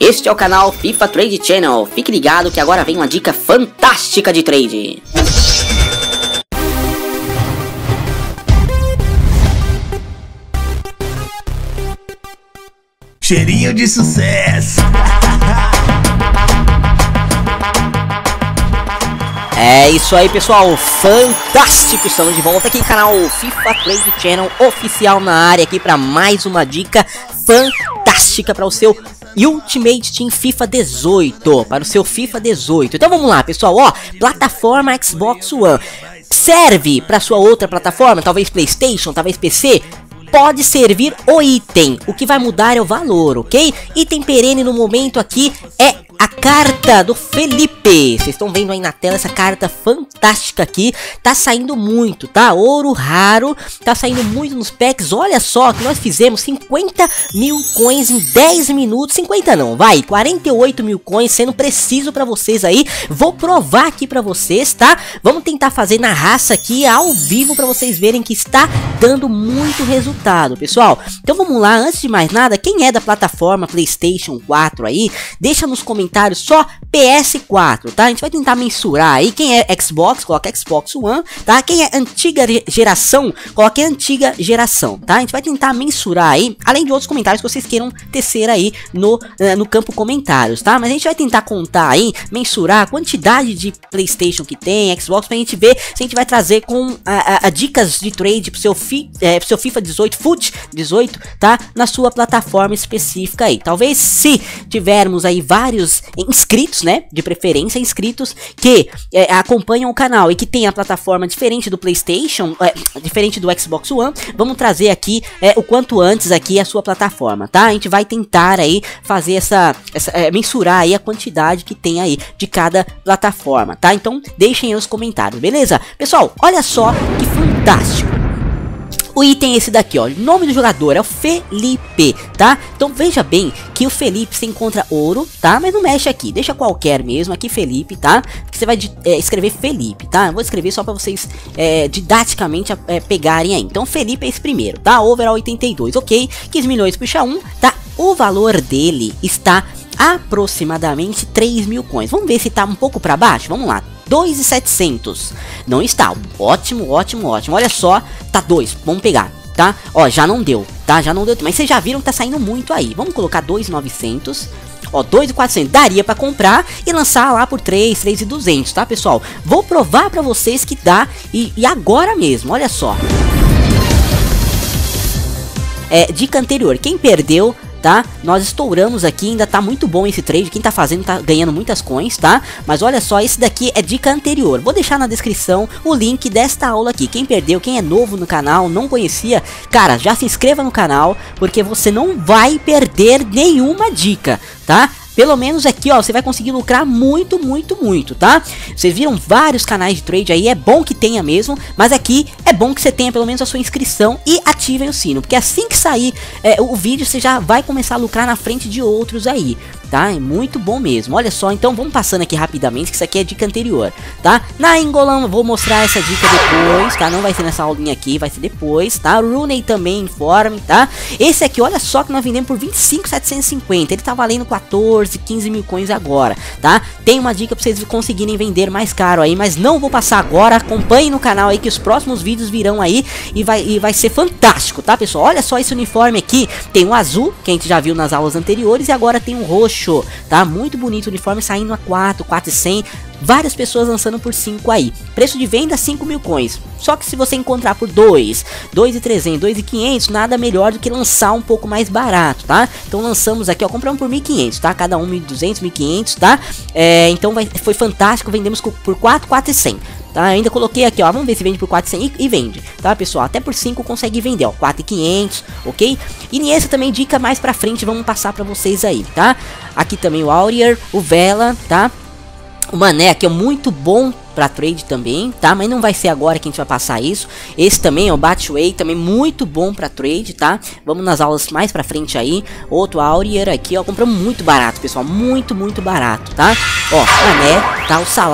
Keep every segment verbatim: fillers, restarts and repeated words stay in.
Este é o canal FIFA Trade Channel. Fique ligado que agora vem uma dica fantástica de trade. Cheirinho de sucesso. É isso aí, pessoal, fantástico, estamos de volta aqui no canal FIFA Trade Channel oficial na área aqui para mais uma dica fantástica para o seu Ultimate Team FIFA dezoito, para o seu FIFA dezoito. Então vamos lá, pessoal, ó, plataforma Xbox One, serve para sua outra plataforma, talvez PlayStation, talvez P C? Pode servir o item, o que vai mudar é o valor, ok? Item perene no momento aqui é a carta do Felipe. Vocês estão vendo aí na tela essa carta fantástica aqui. Tá saindo muito, tá? Ouro raro, tá saindo muito nos packs. Olha só que nós fizemos cinquenta mil coins em dez minutos. cinquenta não, vai, quarenta e oito mil coins, sendo preciso pra vocês aí. Vou provar aqui pra vocês, tá? Vamos tentar fazer na raça aqui, ao vivo, pra vocês verem que está dando muito resultado, pessoal. Então vamos lá, antes de mais nada, quem é da plataforma PlayStation quatro aí, deixa nos comentários só P S quatro, tá? A gente vai tentar mensurar aí. Quem é Xbox, coloca Xbox One, tá? Quem é antiga geração, coloque antiga geração, tá? A gente vai tentar mensurar aí, além de outros comentários que vocês queiram tecer aí no, uh, no campo comentários, tá? Mas a gente vai tentar contar aí, mensurar a quantidade de PlayStation que tem, Xbox, pra gente ver se a gente vai trazer com a, a, a dicas de trade pro seu, fi, é, pro seu FIFA dezoito, FUT dezoito, tá? Na sua plataforma específica aí. Talvez se tivermos aí vários inscritos, né, de preferência, inscritos que é, acompanham o canal e que tem a plataforma diferente do PlayStation, é, diferente do Xbox One, vamos trazer aqui é, o quanto antes aqui a sua plataforma, tá? A gente vai tentar aí fazer essa, essa é, mensurar aí a quantidade que tem aí de cada plataforma, tá? Então deixem aí os comentários, beleza? Pessoal, olha só que fantástico. O item é esse daqui, ó, o nome do jogador é o Felipe, tá? Então veja bem que o Felipe se encontra ouro, tá? Mas não mexe aqui, deixa qualquer mesmo, aqui Felipe, tá? Que você vai é, escrever Felipe, tá? Eu vou escrever só pra vocês é, didaticamente é, pegarem aí. Então Felipe é esse primeiro, tá? Overall oitenta e dois, ok? quinze milhões puxa um, tá? O valor dele está aproximadamente três mil coins. Vamos ver se tá um pouco pra baixo, vamos lá. dois mil e setecentos, não está, ótimo, ótimo, ótimo, olha só, tá dois, vamos pegar, tá, ó, já não deu, tá, já não deu, mas vocês já viram que tá saindo muito aí, vamos colocar dois mil e novecentos, ó, dois mil e quatrocentos, daria pra comprar e lançar lá por três, três mil e duzentos, tá, pessoal, vou provar pra vocês que dá, e, e agora mesmo, olha só, é, dica anterior, quem perdeu, tá? Nós estouramos aqui, ainda tá muito bom esse trade, quem tá fazendo tá ganhando muitas coins, tá? Mas olha só, esse daqui é dica anterior, vou deixar na descrição o link desta aula aqui, quem perdeu, quem é novo no canal, não conhecia, cara, já se inscreva no canal, porque você não vai perder nenhuma dica, tá? Pelo menos aqui, ó, você vai conseguir lucrar muito, muito, muito, tá? Vocês viram vários canais de trade aí, é bom que tenha mesmo, mas aqui é bom que você tenha pelo menos a sua inscrição e ativem o sino, porque assim que sair é, o vídeo, você já vai começar a lucrar na frente de outros aí, tá? É muito bom mesmo, olha só, então vamos passando aqui rapidamente, que isso aqui é dica anterior, tá? Na Engolão, vou mostrar essa dica depois, tá? Não vai ser nessa aulinha aqui, vai ser depois, tá? Rooney também informe, tá? Esse aqui, olha só que nós vendemos por vinte e cinco mil setecentos e cinquenta, ele tá valendo quatorze, quinze mil coins agora, tá? Tem uma dica pra vocês conseguirem vender mais caro aí, mas não vou passar agora, acompanhem no canal aí que os próximos vídeos virão aí e vai, e vai ser fantástico, tá, pessoal? Olha só esse uniforme aqui, tem um azul, que a gente já viu nas aulas anteriores, e agora tem um roxo, tá? Muito bonito o uniforme, saindo a quatro, quatro mil e cem, várias pessoas lançando por cinco aí, preço de venda cinco mil coins, só que se você encontrar por dois, dois mil e trezentos, dois mil e quinhentos, nada melhor do que lançar um pouco mais barato, tá? Então lançamos aqui, ó, compramos por mil e quinhentos, tá? Cada um mil e duzentos, mil e quinhentos, tá? É, então vai, foi fantástico, vendemos por quatro, quatro mil e cem. Tá, ainda coloquei aqui, ó, vamos ver se vende por quatro mil e cem e, e vende, tá, pessoal? Até por cinco consegue vender, ó, quatro mil e quinhentos, ok? E nessa também dica mais pra frente, vamos passar pra vocês aí, tá? Aqui também o Aurier, o Vela, tá? O Mané aqui é muito bom pra trade também, tá? Mas não vai ser agora que a gente vai passar isso. Esse também, ó, Batway, também muito bom pra trade, tá? Vamos nas aulas mais pra frente aí. Outro Aurier aqui, ó, compramos muito barato, pessoal, muito, muito barato, tá? Ó, Mané, tá? O Salah,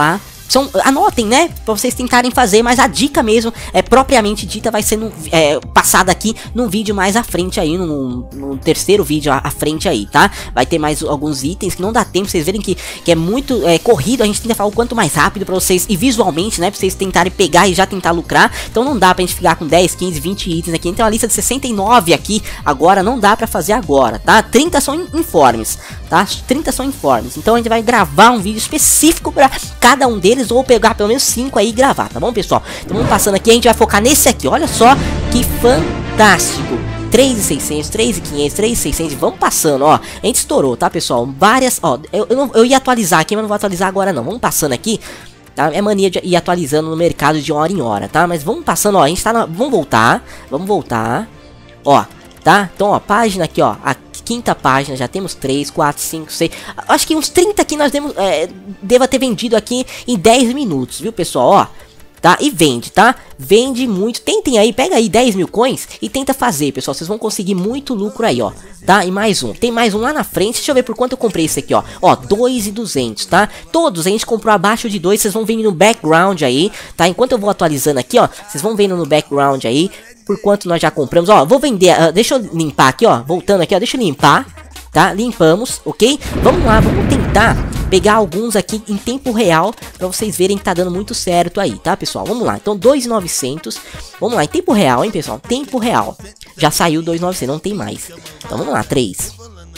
são, anotem, né, pra vocês tentarem fazer, mas a dica mesmo, é propriamente dita, vai ser no, é, passada aqui num vídeo mais à frente aí, no, no terceiro vídeo à, à frente aí, tá? Vai ter mais alguns itens que não dá tempo, vocês verem que, que é muito é, corrido, a gente tenta falar o quanto mais rápido pra vocês, e visualmente, né, pra vocês tentarem pegar e já tentar lucrar, então não dá pra gente ficar com dez, quinze, vinte itens aqui, então a lista de sessenta e nove aqui, agora não dá pra fazer agora, tá? trinta são informes, tá? trinta são informes, então a gente vai gravar um vídeo específico pra cada um deles, ou pegar pelo menos cinco aí e gravar, tá bom, pessoal? Então vamos passando aqui, a gente vai focar nesse aqui, olha só que fantástico. três mil e seiscentos, três mil e quinhentos, três mil e seiscentos, vamos passando, ó. A gente estourou, tá, pessoal? Várias, ó, eu, eu, não, eu ia atualizar aqui, mas não vou atualizar agora não. Vamos passando aqui, tá? É mania de ir atualizando no mercado de hora em hora, tá? Mas vamos passando, ó, a gente tá na... Vamos voltar, vamos voltar, ó, tá? Então, ó, página aqui, ó, a quinta página, já temos três, quatro, cinco, seis, acho que uns trinta aqui nós demos, é, deva ter vendido aqui em dez minutos, viu, pessoal, ó. Tá? E vende, tá? Vende muito. Tentem aí, pega aí dez mil coins e tenta fazer, pessoal. Vocês vão conseguir muito lucro aí, ó. Tá? E mais um. Tem mais um lá na frente. Deixa eu ver por quanto eu comprei esse aqui, ó. Ó, dois mil e duzentos, tá? Todos a gente comprou abaixo de dois. Vocês vão vendo no background aí, tá? Enquanto eu vou atualizando aqui, ó. Vocês vão vendo no background aí por quanto nós já compramos. Ó, vou vender. Uh, deixa eu limpar aqui, ó. Voltando aqui, ó. Deixa eu limpar. Tá? Limpamos, ok? Vamos lá, vamos tentar pegar alguns aqui em tempo real pra vocês verem que tá dando muito certo aí, tá, pessoal? Vamos lá, então dois mil e novecentos. Vamos lá, em tempo real, hein, pessoal? Tempo real. Já saiu dois mil e novecentos, não tem mais. Então vamos lá, três.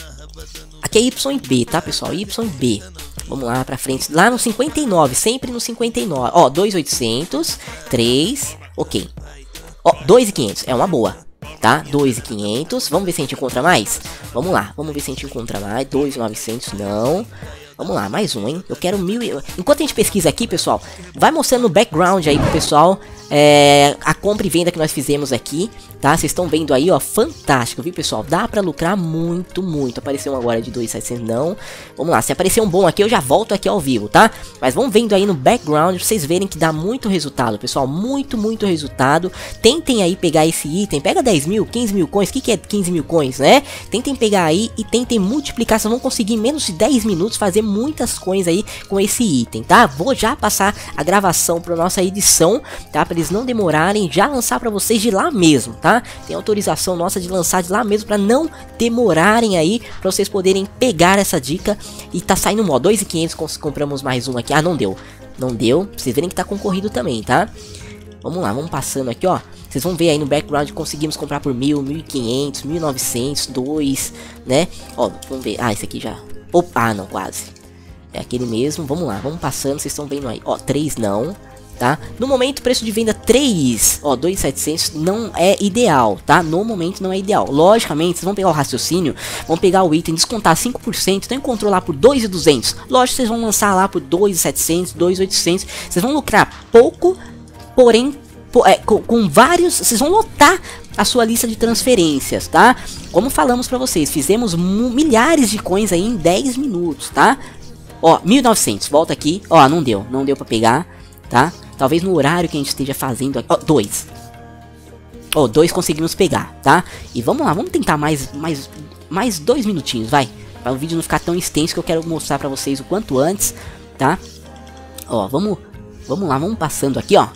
Aqui é Y e B, tá, pessoal? Y e B. Vamos lá pra frente, lá no cinquenta e nove, sempre no cinquenta e nove. Ó, dois mil e oitocentos, três, ok. Ó, dois mil e quinhentos, é uma boa. Tá? dois mil e quinhentos. Vamos ver se a gente encontra mais? Vamos lá, vamos ver se a gente encontra mais. dois mil e novecentos, não. Vamos lá, mais um, hein? Eu quero mil e... Enquanto a gente pesquisa aqui, pessoal, vai mostrando no background aí pro pessoal é, a compra e venda que nós fizemos aqui, tá? Vocês estão vendo aí, ó, fantástico, viu, pessoal? Dá pra lucrar muito, muito. Apareceu um agora de dois mil e setecentos, não. Vamos lá, se aparecer um bom aqui, eu já volto aqui ao vivo, tá? Mas vamos vendo aí no background pra vocês verem que dá muito resultado, pessoal. Muito, muito resultado. Tentem aí pegar esse item. Pega dez mil, quinze mil coins. O que, que é quinze mil coins, né? Tentem pegar aí e tentem multiplicar. Vocês vão conseguir em menos de dez minutos fazer muitas coins aí com esse item, tá? Vou já passar a gravação para nossa edição, tá? Para eles não demorarem, já lançar para vocês de lá mesmo, tá? Tem autorização nossa de lançar de lá mesmo para não demorarem aí, para vocês poderem pegar essa dica. E tá saindo, ó, dois mil e quinhentos, compramos mais um aqui. Ah, não deu. Não deu. Pra vocês verem que tá concorrido também, tá? Vamos lá, vamos passando aqui, ó. Vocês vão ver aí no background, conseguimos comprar por mil, mil e quinhentos, mil e novecentos, dois, né? Ó, vamos ver. Ah, esse aqui já... Opa, ah, não, quase. É aquele mesmo, vamos lá, vamos passando, vocês estão vendo aí, ó, três não, tá? No momento, preço de venda três, ó, dois mil e setecentos não é ideal, tá? No momento não é ideal, logicamente, vocês vão pegar o raciocínio, vão pegar o item, descontar cinco por cento, então encontrou lá por dois mil e duzentos, lógico, vocês vão lançar lá por dois mil e setecentos, dois mil e oitocentos, vocês vão lucrar pouco, porém, po é, com, com vários, vocês vão lotar a sua lista de transferências, tá? Como falamos pra vocês, fizemos milhares de coins aí em dez minutos, tá? Ó, mil e novecentos, volta aqui. Ó, não deu, não deu pra pegar, tá? Talvez no horário que a gente esteja fazendo aqui. Ó, dois. Ó, dois conseguimos pegar, tá? E vamos lá, vamos tentar mais, mais, mais dois minutinhos, vai. Para o vídeo não ficar tão extenso, que eu quero mostrar pra vocês o quanto antes, tá? Ó, vamos, vamos lá, vamos passando aqui, ó.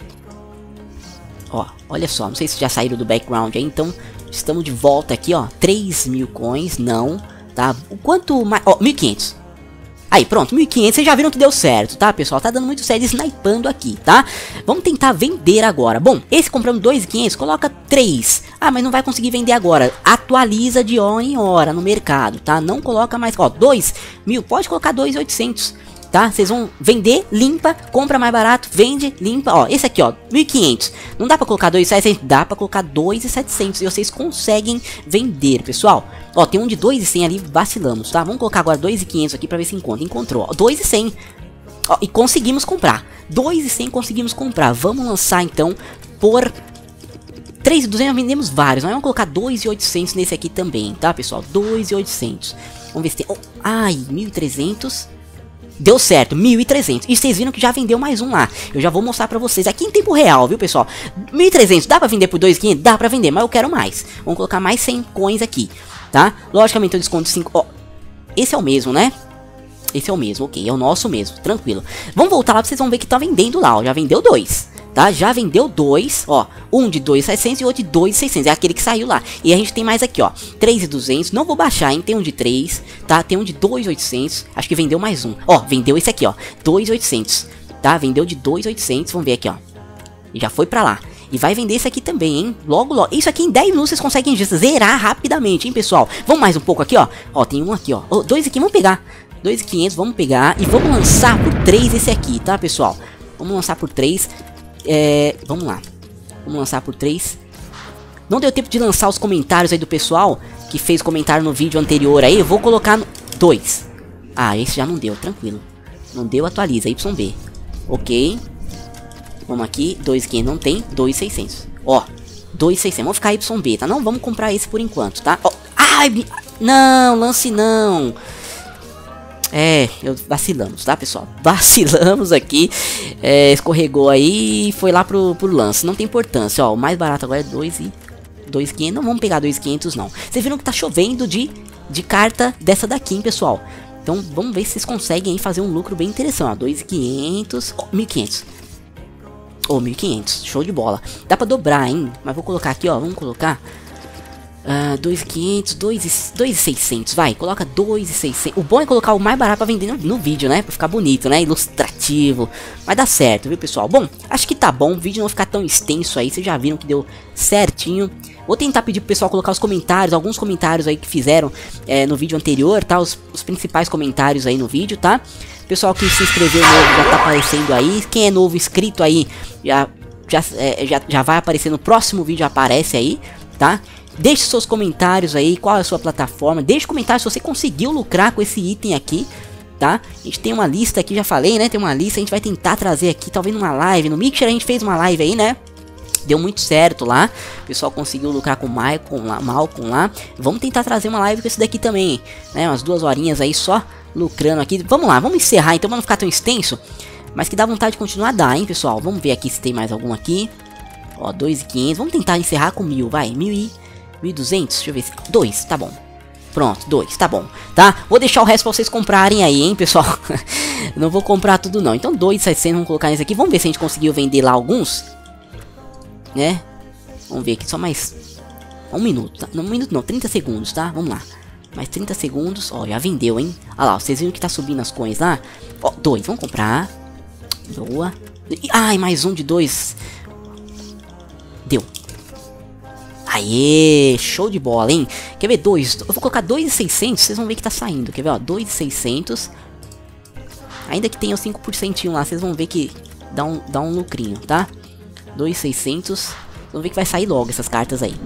Ó, olha só, não sei se já saíram do background aí, então estamos de volta aqui, ó. três mil coins, não, tá? O quanto mais... Ó, mil e quinhentos. Aí, pronto, mil e quinhentos, vocês já viram que deu certo, tá, pessoal? Tá dando muito certo, snipando aqui, tá? Vamos tentar vender agora. Bom, esse compramos dois mil e quinhentos, coloca três. Ah, mas não vai conseguir vender agora. Atualiza de hora em hora no mercado, tá? Não coloca mais, ó, dois mil, pode colocar dois mil e oitocentos. Tá? Vocês vão vender, limpa, compra mais barato, vende, limpa. Ó, esse aqui, ó, mil e quinhentos. Não dá pra colocar dois mil e setecentos, dá pra colocar dois mil e setecentos. E vocês conseguem vender, pessoal. Ó, tem um de dois mil e cem ali, vacilamos, tá? Vamos colocar agora dois mil e quinhentos aqui pra ver se encontra. Encontrou, ó, dois mil e cem. Ó, e conseguimos comprar. dois mil e cem conseguimos comprar. Vamos lançar, então, por... três mil e duzentos, vendemos vários. Nós vamos colocar dois mil e oitocentos nesse aqui também, tá, pessoal? dois mil e oitocentos. Vamos ver se tem... Oh, ai, mil e trezentos... Deu certo, mil e trezentos. E vocês viram que já vendeu mais um lá. Eu já vou mostrar pra vocês aqui em tempo real, viu, pessoal? mil e trezentos, dá pra vender por dois mil e quinhentos? Dá pra vender, mas eu quero mais. Vamos colocar mais cem coins aqui, tá? Logicamente eu desconto cinco... Ó, esse é o mesmo, né? Esse é o mesmo, ok, é o nosso mesmo, tranquilo. Vamos voltar lá pra vocês vão ver que tá vendendo lá, ó, já vendeu dois. Tá, já vendeu dois, ó, um de dois mil e seiscentos e outro de dois mil e seiscentos, é aquele que saiu lá. E a gente tem mais aqui, ó, três mil e duzentos, não vou baixar, hein, tem um de três, tá, tem um de dois mil e oitocentos, acho que vendeu mais um. Ó, vendeu esse aqui, ó, dois mil e oitocentos, tá, vendeu de dois mil e oitocentos, vamos ver aqui, ó. E já foi pra lá. E vai vender esse aqui também, hein, logo, logo. Isso aqui em dez minutos vocês conseguem zerar rapidamente, hein, pessoal. Vamos mais um pouco aqui, ó. Ó, tem um aqui, ó, oh, dois aqui, vamos pegar. dois mil e quinhentos, vamos pegar e vamos lançar por três esse aqui, tá, pessoal. Vamos lançar por três. É, vamos lá, vamos lançar por três. Não deu tempo de lançar os comentários aí do pessoal que fez comentário no vídeo anterior aí. Eu vou colocar no dois. Ah, esse já não deu, tranquilo. Não deu, atualiza, Y B. Ok. Vamos aqui, dois mil e quinhentos não tem, dois mil e seiscentos. Ó, dois mil e seiscentos, vamos ficar Y B, tá? Não, vamos comprar esse por enquanto, tá? Ó, ai, não, lance não. É, eu vacilamos, tá, pessoal? Vacilamos aqui. É, escorregou aí e foi lá pro, pro lance. Não tem importância, ó. O mais barato agora é dois mil e quinhentos. Não vamos pegar dois mil e quinhentos, não. Vocês viram que tá chovendo de, de carta dessa daqui, hein, pessoal? Então, vamos ver se vocês conseguem aí fazer um lucro bem interessante, ó. dois mil e quinhentos. Oh, mil e quinhentos. Ô, oh, mil e quinhentos. Show de bola. Dá pra dobrar, hein? Mas vou colocar aqui, ó. Vamos colocar... Uh, dois mil e quinhentos, dois mil e seiscentos, vai, coloca dois mil e seiscentos. O bom é colocar o mais barato pra vender no, no vídeo, né? Pra ficar bonito, né? Ilustrativo. Vai dar certo, viu, pessoal? Bom, acho que tá bom. O vídeo não ficar tão extenso aí. Vocês já viram que deu certinho. Vou tentar pedir pro pessoal colocar os comentários. Alguns comentários aí que fizeram é, no vídeo anterior, tá? Os, os principais comentários aí no vídeo, tá? Pessoal que se inscreveu novo já tá aparecendo aí. Quem é novo inscrito aí já, já, é, já, já vai aparecer no próximo vídeo. Aparece aí, tá? Deixe seus comentários aí, qual é a sua plataforma. Deixe comentários se você conseguiu lucrar com esse item aqui, tá? A gente tem uma lista aqui, já falei, né? Tem uma lista, a gente vai tentar trazer aqui, talvez numa live. No Mixer a gente fez uma live aí, né? Deu muito certo lá. O pessoal conseguiu lucrar com o Malcolm lá, Malcolm lá. Vamos tentar trazer uma live com esse daqui também, né? Umas duas horinhas aí só lucrando aqui. Vamos lá, vamos encerrar então pra não ficar tão extenso. Mas que dá vontade de continuar a dar, hein, pessoal? Vamos ver aqui se tem mais algum aqui. Ó, dois mil e quinhentos. Vamos tentar encerrar com mil, vai. Mil e... mil e duzentos, deixa eu ver se... dois, tá bom. Pronto, dois, tá bom, tá? Vou deixar o resto pra vocês comprarem aí, hein, pessoal? Não vou comprar tudo não. Então dois mil e seiscentos, vamos colocar nesse aqui. Vamos ver se a gente conseguiu vender lá alguns, né? Vamos ver aqui, só mais um minuto, tá? Não, um minuto não, trinta segundos, tá? Vamos lá. Mais trinta segundos, ó, já vendeu, hein? Olha lá, vocês viram que tá subindo as coins lá? Ó, dois, vamos comprar. Boa. Ai, mais um de dois. Deu. Aê, show de bola, hein? Quer ver? dois, eu vou colocar dois mil e seiscentos, vocês vão ver que tá saindo. Quer ver, ó? dois mil e seiscentos. Ainda que tenha os cinco por cento lá, vocês vão ver que dá um, dá um lucrinho, tá? dois mil e seiscentos. Vocês vão ver que vai sair logo essas cartas aí.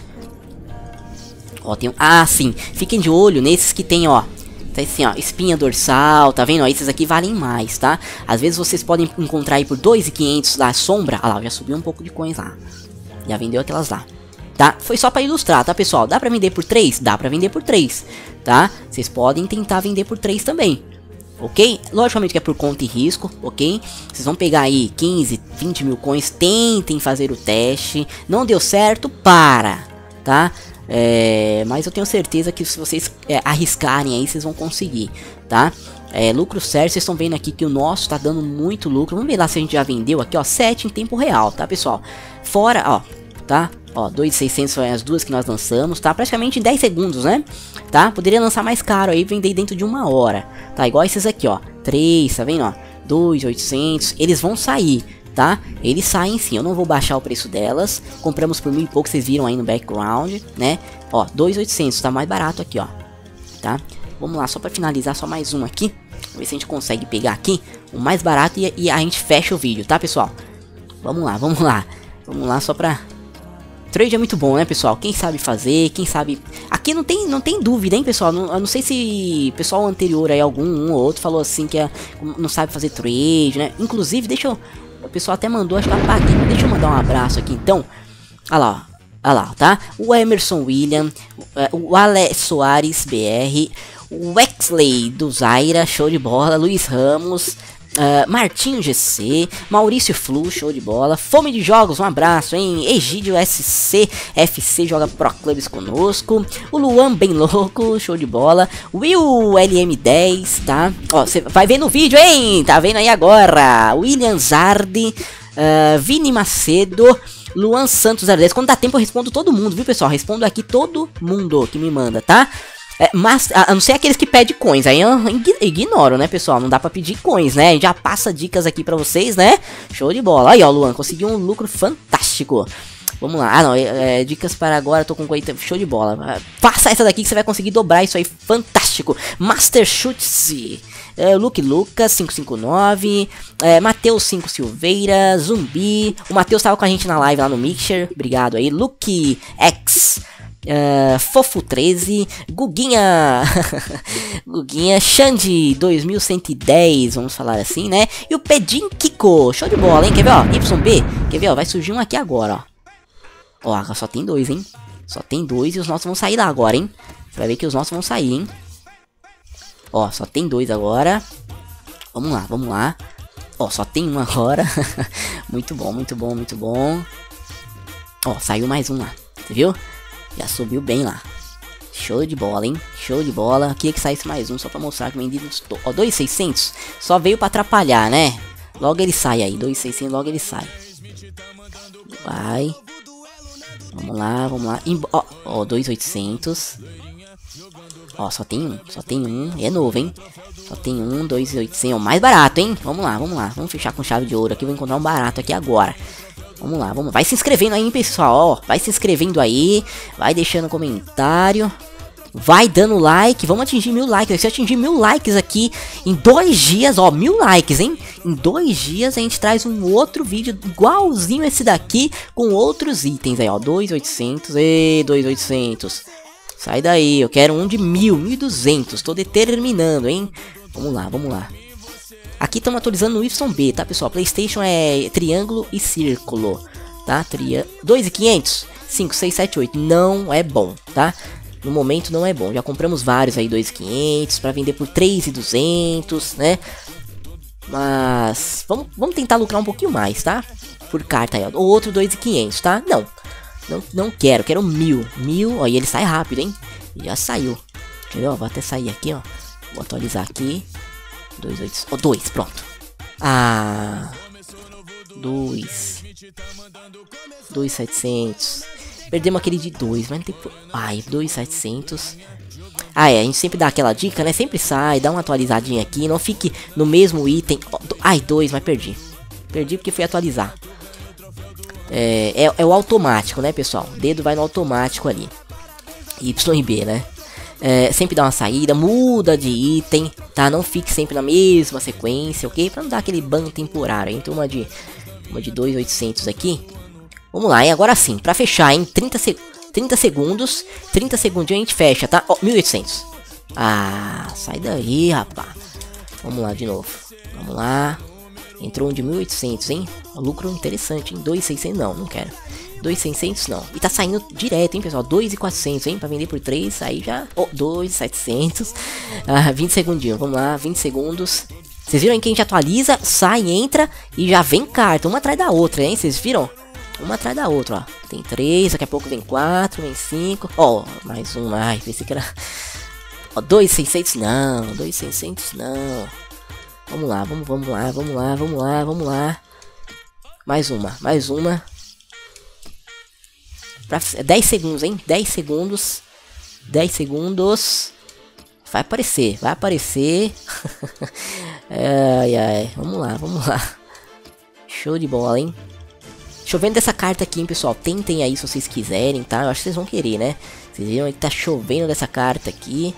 Ó, tem um... Ah, sim. Fiquem de olho nesses que tem, ó. Tá assim, ó, espinha dorsal, tá vendo? Ó, esses aqui valem mais, tá? Às vezes vocês podem encontrar aí por dois mil e quinhentos lá, sombra. Ah lá, já subiu um pouco de coins lá. Já vendeu aquelas lá. Tá? Foi só pra ilustrar, tá, pessoal? Dá pra vender por três? Dá pra vender por três, tá? Vocês podem tentar vender por três também, ok? Logicamente que é por conta e risco, ok? Vocês vão pegar aí quinze, vinte mil coins, tentem fazer o teste. Não deu certo, para, tá? É, mas eu tenho certeza que se vocês é, arriscarem aí, vocês vão conseguir, tá? É, lucro certo, vocês estão vendo aqui que o nosso tá dando muito lucro. Vamos ver lá se a gente já vendeu aqui, ó, sete em tempo real, tá, pessoal? Fora, ó, tá? Ó, dois mil e seiscentos são as duas que nós lançamos, tá? Praticamente em dez segundos, né? Tá? Poderia lançar mais caro aí e vender dentro de uma hora, tá? Igual esses aqui, ó. três, tá vendo, ó? dois mil e oitocentos, eles vão sair, tá? Eles saem sim, eu não vou baixar o preço delas. Compramos por mil e pouco, vocês viram aí no background, né? Ó, dois mil e oitocentos, tá mais barato aqui, ó. Tá? Vamos lá, só pra finalizar, só mais um aqui. Vamos ver se a gente consegue pegar aqui o mais barato e, e a gente fecha o vídeo, tá, pessoal? Vamos lá, vamos lá. Vamos lá só pra... Trade é muito bom, né, pessoal? Quem sabe fazer, quem sabe... Aqui não tem, não tem dúvida, hein, pessoal? Não, eu não sei se pessoal anterior aí, algum um ou outro, falou assim que é, não sabe fazer trade, né? Inclusive, deixa eu... O pessoal até mandou, acho que eu apaguei. Deixa eu mandar um abraço aqui, então. Olha lá, ó. Olha lá, tá? O Emerson William, o Ale Soares B R, o Wexley do Zaira, show de bola, Luiz Ramos, Uh, Martinho G C, Maurício Flu, show de bola. Fome de Jogos, um abraço, hein? Egídio S C, F C joga Pro Clubs conosco. O Luan Bem Louco, show de bola. Will L M dez, tá? Ó, você vai ver no vídeo, hein? Tá vendo aí agora? William Zardi, uh, Vini Macedo, Luan Santos zero dez. Quando dá tempo eu respondo todo mundo, viu, pessoal? Respondo aqui todo mundo que me manda, tá? É, mas, a não ser aqueles que pedem coins, aí eu ignoro, né, pessoal? Não dá pra pedir coins, né? A gente já passa dicas aqui pra vocês, né? Show de bola. Aí, ó, Luan, conseguiu um lucro fantástico. Vamos lá. Ah, não, é, é, dicas para agora, tô com quarenta. Show de bola. Faça essa daqui que você vai conseguir dobrar isso aí. Fantástico. Master Chutes. É, Luke Lucas, cinco cinco nove. É, Matheus cinco Silveira. Zumbi. O Matheus tava com a gente na live lá no Mixer. Obrigado aí. Luke X. Uh, Fofo treze, Guguinha, Guguinha, Xande dois mil cento e dez, vamos falar assim, né? E o Pedin Kiko, show de bola, hein? Quer ver, ó? Y B, quer ver, ó? Vai surgir um aqui agora, ó. Ó, só tem dois, hein? Só tem dois e os nossos vão sair lá agora, hein? Você vai ver que os nossos vão sair, hein? Ó, só tem dois agora. Vamos lá, vamos lá. Ó, só tem um agora. Muito bom, muito bom, muito bom. Ó, saiu mais um lá, você viu? Já subiu bem lá. Show de bola, hein? Show de bola. Queria que saísse mais um, só pra mostrar que o vendido estou. Ó, dois mil e seiscentos. Só veio pra atrapalhar, né? Logo ele sai aí. dois mil e seiscentos, logo ele sai. Vai. Vamos lá, vamos lá. Imbo ó, ó, dois mil e oitocentos. Ó, só tem um. Só tem um. É novo, hein? Só tem um, dois mil e oitocentos. É o mais barato, hein? Vamos lá, vamos lá. Vamos fechar com chave de ouro aqui. Vou encontrar um barato aqui agora. Vamos lá, vamos. Vai se inscrevendo aí, hein, pessoal, ó. Vai se inscrevendo aí. Vai deixando comentário. Vai dando like. Vamos atingir mil likes. Se atingir mil likes aqui em dois dias, ó, mil likes, hein? Em dois dias a gente traz um outro vídeo igualzinho esse daqui com outros itens aí, ó. dois mil e oitocentos. Ê, dois mil e oitocentos. Sai daí, eu quero um de mil, mil e duzentos. Tô determinando, hein? Vamos lá, vamos lá. Aqui estamos atualizando no Y B, tá, pessoal? PlayStation é triângulo e círculo, tá? Tria... dois mil e quinhentos, cinco, seis, sete, oito. Não é bom, tá? No momento não é bom. Já compramos vários aí, dois mil e quinhentos, para vender por três mil e duzentos, né? Mas vamos, vamos tentar lucrar um pouquinho mais, tá? Por carta aí, ó. O outro dois mil e quinhentos, tá? Não, não, não quero, quero mil. Mil, ó, e ele sai rápido, hein? Já saiu. Quer ver, ó? Vou até sair aqui, ó. Vou atualizar aqui. dois, oito, oh, dois, pronto. Ah, dois. dois mil e setecentos. Perdemos aquele de dois, mas não tem... Ai, dois mil e setecentos. Ah, é, a gente sempre dá aquela dica, né? Sempre sai, dá uma atualizadinha aqui. Não fique no mesmo item. Oh, do... Ai, dois, mas perdi. Perdi porque fui atualizar. É, é, é o automático, né, pessoal? O dedo vai no automático ali. Y e B, né? É, sempre dá uma saída, muda de item, tá? Não fique sempre na mesma sequência, ok? Pra não dar aquele ban temporário, hein? Então uma de, uma de dois mil e oitocentos aqui. Vamos lá, hein? Agora sim, pra fechar, hein? trinta, seg trinta segundos, trinta segundinhos a gente fecha, tá? Ó, mil e oitocentos. Ah, sai daí, rapaz. Vamos lá de novo. Vamos lá. Entrou um de mil e oitocentos, hein? Lucro interessante, hein? dois mil e seiscentos não, não quero. dois mil e seiscentos não. E tá saindo direto, hein, pessoal? dois mil e quatrocentos, hein? Pra vender por três, aí já... Oh, dois mil e setecentos. Ah, vinte segundinhos. Vamos lá, vinte segundos. Vocês viram aí que a gente atualiza, sai, entra e já vem carta. Uma atrás da outra, hein? Vocês viram? Uma atrás da outra, ó. Tem três, daqui a pouco vem quatro, vem cinco. Ó, oh, mais um. Ai, pensei que era... Ó, oh, dois mil e seiscentos não. dois mil e seiscentos não. Vamos lá, vamos, vamos lá, vamos lá, vamos lá, vamos lá. Mais uma, mais uma. dez segundos, hein? dez segundos. dez segundos. Vai aparecer, vai aparecer. Ai, ai. Vamos lá, vamos lá. Show de bola, hein? Chovendo dessa carta aqui, hein, pessoal. Tentem aí se vocês quiserem, tá? Eu acho que vocês vão querer, né? Vocês viram aí que tá chovendo dessa carta aqui.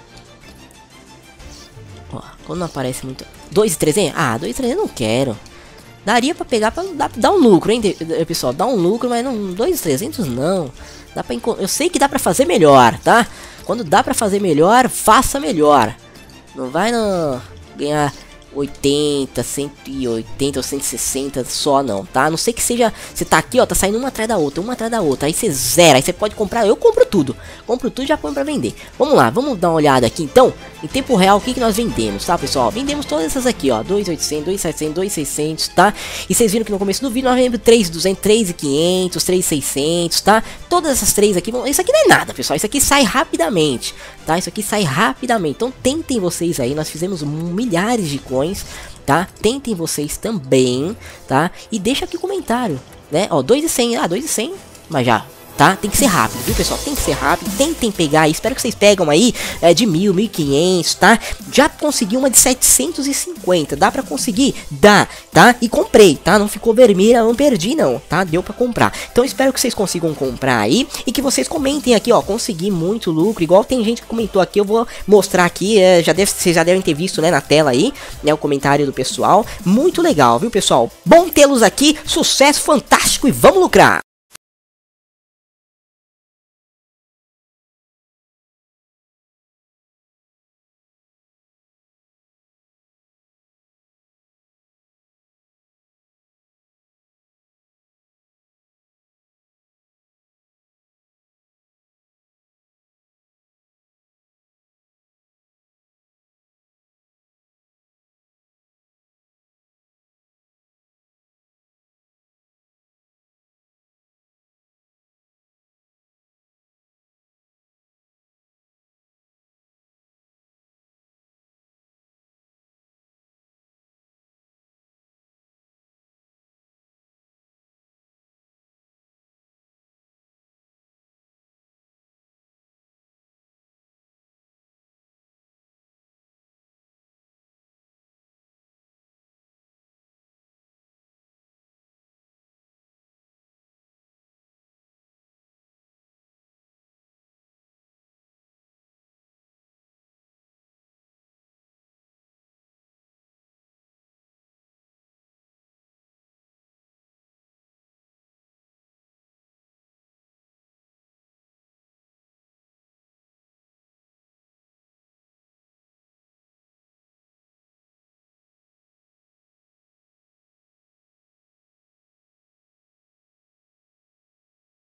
Ó, quando não aparece muito... dois mil e trezentos? Ah, dois mil e trezentos eu não quero. Daria pra pegar pra dar, dar um lucro, hein, pessoal? Dá um lucro, mas não... dois mil e trezentos não. Dá pra enco... Eu sei que dá pra fazer melhor, tá? Quando dá pra fazer melhor, faça melhor. Não vai não ganhar oitenta, cento e oitenta ou cento e sessenta só não, tá? A não sei que seja, você tá aqui, ó, tá saindo uma atrás da outra, uma atrás da outra, aí você zera, aí você pode comprar, eu compro tudo, compro tudo e já põe pra vender. Vamos lá, vamos dar uma olhada aqui então, em tempo real, o que que nós vendemos, tá, pessoal? Vendemos todas essas aqui, ó, dois mil e oitocentos, dois mil e setecentos, dois mil e seiscentos, tá? E vocês viram que no começo do vídeo nós vendemos três mil e duzentos, três mil e quinhentos, três mil e seiscentos, tá? Todas essas três aqui, vão... isso aqui não é nada, pessoal, isso aqui sai rapidamente, tá? Isso aqui sai rapidamente, então tentem vocês aí, nós fizemos milhares de coins, tá? Tentem vocês também, tá? E deixa aqui o comentário, né? Ó, dois mil e cem, ah, dois mil e cem, mas já, tá? Tem que ser rápido, viu, pessoal? Tem que ser rápido, tentem pegar aí, espero que vocês pegam aí é, de mil, mil e quinhentos, tá? Já consegui uma de setecentos e cinquenta, dá pra conseguir? Dá, tá? E comprei, tá? Não ficou vermelha, não perdi não, tá? Deu pra comprar. Então espero que vocês consigam comprar aí e que vocês comentem aqui, ó, consegui muito lucro, igual tem gente que comentou aqui, eu vou mostrar aqui, é, já deve, vocês já devem ter visto, né, na tela aí, né, o comentário do pessoal. Muito legal, viu, pessoal? Bom tê-los aqui, sucesso fantástico e vamos lucrar!